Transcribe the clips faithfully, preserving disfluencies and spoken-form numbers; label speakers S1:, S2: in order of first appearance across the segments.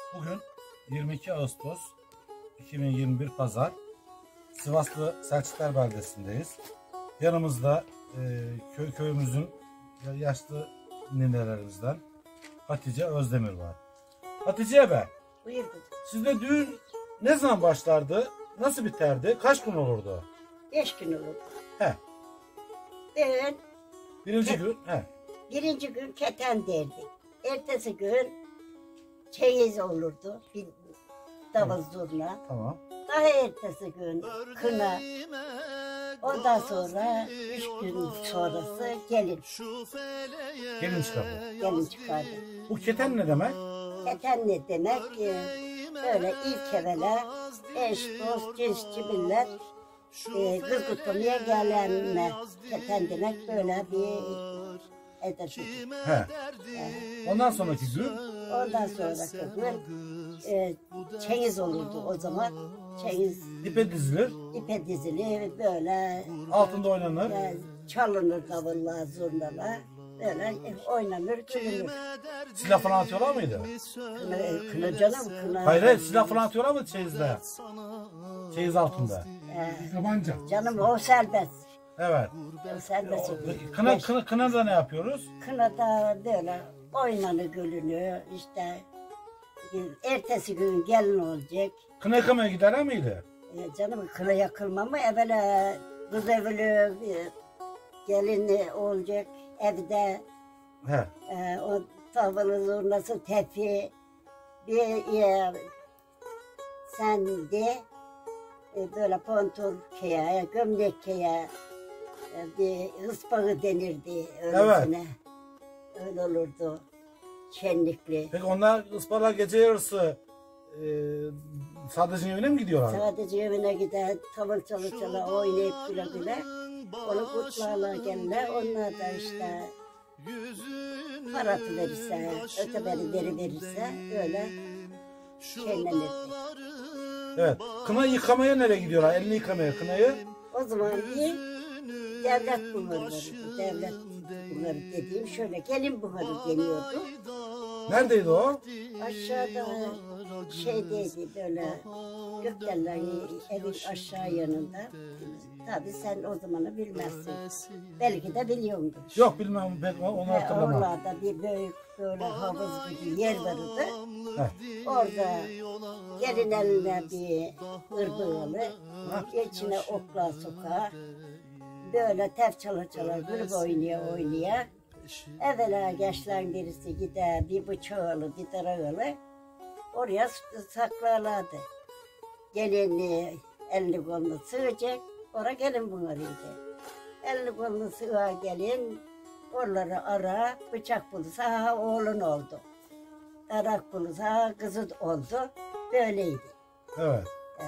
S1: Bugün yirmi iki Ağustos iki bin yirmi bir Pazar. Sivaslı Selçuklar Beldesi'ndeyiz. Yanımızda e, köy köyümüzün yaşlı ninelerimizden Hatice Özdemir var. Hatice be,
S2: Buyurun.
S1: sizde düğün ne zaman başlardı? Nasıl biterdi? Kaç gün olurdu?
S2: Beş gün olurdu.
S1: He.
S2: Ben
S1: Birinci
S2: He.
S1: gün. He.
S2: birinci gün keten derdik. Ertesi gün çeyiz olurdu. Bir davul zurna.
S1: Tamam.
S2: Daha ertesi gün kına. Ondan sonra üç gün sonrası gelin.
S1: Gelin çıkardı.
S2: Gelin çıkardı.
S1: Bu keten ne demek?
S2: Keten ne demek? Ee, Böyle ilk evvela eş, dost, cinsçi millet e, kız kutlamaya gelenle keten demek böyle bir edesi.
S1: He. Ondan sonraki gün
S2: Ondan sonraki gün e, çeyiz olurdu o zaman. Çeyiz
S1: ipe dizilir,
S2: ipe dizili böyle
S1: altında oynanır.
S2: e, çalınır davulla, zurnalar. Böyle e, oynanır, gülünür.
S1: Silah falan atıyorlar mıydı?
S2: Kına, kına canım, kına.
S1: Hayır hayır, silah falan atıyorlar mıydı çeyizde? Çeyiz altında.
S2: E,
S1: Tabanca.
S2: canım o serbest.
S1: Evet.
S2: O serbest.
S1: Kına,
S2: Beş-
S1: kına, kınada ne yapıyoruz?
S2: Kınada böyle oynanır, gülünür işte. Ertesi gün gelin olacak.
S1: Kına yıkamaya gider miydi?
S2: E, canım kına yakılma mı? Evvela kız evli e, gelini olacak evde.
S1: He.
S2: E, o tavılı zurnası tepi bir e, sen de e, böyle pontur keye, gömlek keye e, bir hıspağı denirdi öylesine. Öyle olurdu. Şenlikli.
S1: Peki onlar ısparlar gece yarısı e, sadece evine mi gidiyorlar?
S2: Sadece evine gider, tavır çalı çalı oynayıp güle güle. Onu kutlarlar gelirler. Onlar da işte paratı verirse, öteberi veri verirse öyle şenlenirdi.
S1: Evet. Kına yıkamaya nereye gidiyorlar? Elini yıkamaya kınayı.
S2: O zaman bir devlet buharları, devlet buharı dediğim şöyle gelin buharı deniyordu.
S1: Neredeydi o?
S2: Aşağıda şeydeydi böyle Gökdelen'in evin aşağı yanında. Tabii sen o zamanı bilmezsin. Belki de biliyordur.
S1: Yok bilmem, ben onu
S2: Ve
S1: hatırlamam.
S2: oralarda bir büyük böyle havuz gibi yer vardı.
S1: Heh.
S2: Orada gelin eline bir ırbığını, içine okla soka, böyle tef çala çala grup oynaya oynaya. Evvela gençlerin birisi gider bir bıçağılı bir darağılı oraya saklarlardı. Gelini elini kolunu sığacak, oraya gelin bunlarıydı. Elini kolunu sığar gelin, oraları ara, bıçak bulursa ha oğlun oldu. Darak bulursa ha kızı oldu. Böyleydi.
S1: Evet.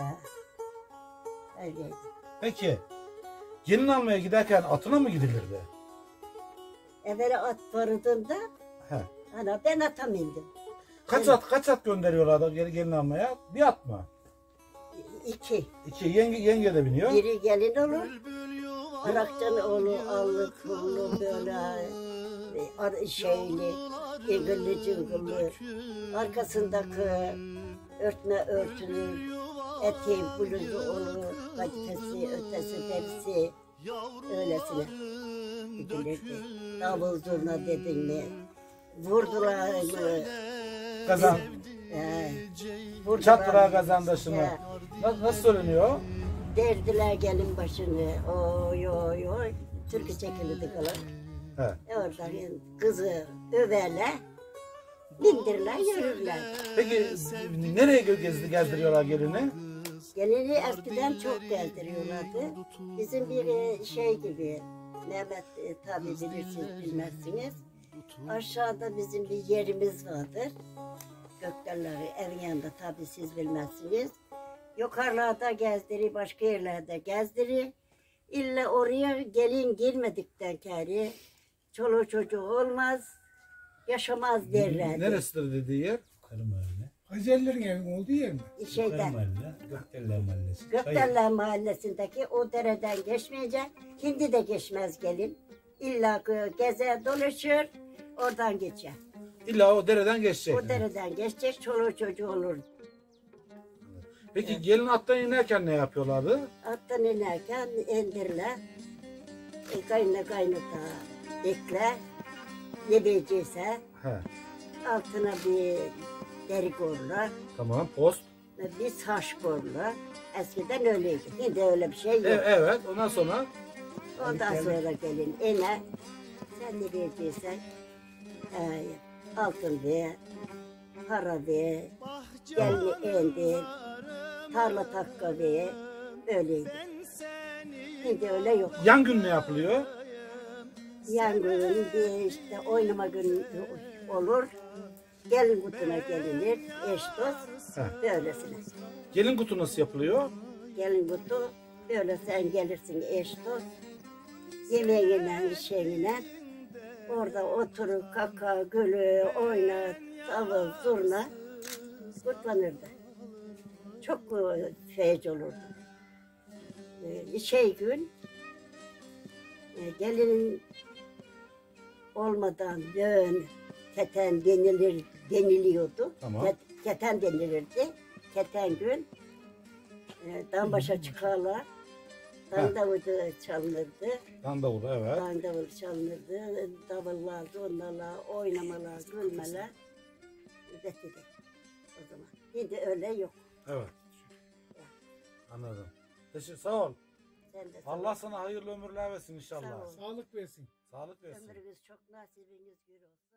S2: Ee, öyleydi.
S1: Peki gelin almaya giderken atına mı gidilirdi?
S2: Evvela at varıdığında
S1: He.
S2: ana ben ata bindim.
S1: Kaç at kaç at gönderiyorlar da gel- gelin almaya? Bir at mı?
S2: İki.
S1: İki. Yenge, yenge de biniyor.
S2: Biri gelin olur. Araktan oğlu allı pullu böyle e, ar şeyli, egirli cıngırlı. Arkasındaki örtme örtülür. Eteği bluzu olur. Kadifesi, ötesi, derisi. Öylesine gidilirdi. Davul zurna dedin mi? Vurdular mı?
S1: Kazan.
S2: He, vurdular
S1: Çattıra
S2: mı?
S1: kazandaşını.
S2: He.
S1: Nasıl, nasıl söyleniyor?
S2: Derdiler gelin başını, oy oy oy, türkü çekilirdi kalan.
S1: He.
S2: Oradan kızı överler, bindirirler, yürürler.
S1: Peki nereye gezdi gezdiriyorlar gelini?
S2: Gelini eskiden çok gezdiriyorlardı. Bizim bir e, şey gibi, Mehmet e, tabi bilirsiniz bilmezsiniz. Aşağıda bizim bir yerimiz vardır. Gökdelenleri evin yanında tabi siz bilmezsiniz. Yukarılarda gezdiri, başka yerlerde gezdiri. İlla oraya gelin girmedikten kere çoluğu çocuğu olmaz, yaşamaz derlerdi.
S1: Neresidir dediği yer?
S3: Karı Mahalle.
S4: Hacerlerin evinin olduğu yer mi?
S3: Karı
S2: Şeyden,
S3: Mahalle, Gökdelenler Mahallesi.
S2: Gökdelenler mahallesindeki o dereden geçmeyecek, hindi de geçmez gelin. İlla ki gezer dolaşır, oradan geçer.
S1: İlla o dereden geçecek.
S2: O dereden geçecek, çoluğu çocuğu olur.
S1: Peki gelin attan inerken ne yapıyorlardı?
S2: Attan inerken indirle, e, kaynına kaynata ekle, yediyecekse
S1: He.
S2: altına bir deri korla,
S1: Tamam. Post.
S2: bir saç korla. Eskiden öyleydi. Şimdi öyle bir şey yok.
S1: E, evet. Ondan sonra
S2: Ondan sonra gelin ine, sen ne diyeceksen, e, altın ver, para ver, gelini indir, tarla takka ver, öyleydi. Şimdi öyle yok.
S1: yan gün ne yapılıyor?
S2: Yangın bir işte oynama günü olur, gelin kutuna gelinir, eş dost,
S1: Heh.
S2: böylesine.
S1: Gelin kutu nasıl yapılıyor?
S2: Gelin kutu, böyle sen gelirsin eş dost, yemeğiyle, şeyiyle, orada oturur, kaka, gülü, oyna, davul, zurna, kutlanırdı. Çok e, feyz olurdu. E, şey gün, e, gelinin olmadan dön, keten denilir, deniliyordu.
S1: Tamam.
S2: Ket- Keten denilirdi. Keten gün, e, dan başa çıkarlar. Dan
S1: Ha.
S2: davulu çalınırdı.
S1: Dan davulu evet.
S2: Dan davul çalınırdı. Davullar, onlarla oynamalar, gülmeler. Üretiydi o zaman. Şimdi öyle yok.
S1: Evet. Anladım. Teşekkür, sağ ol.
S2: Sen de
S1: Allah sana hayırlı ömürler versin inşallah.
S2: Sağ ol.
S3: Sağlık versin.
S1: Sağlık versin.
S2: ömrünüz çok nasibiniz gür olsun.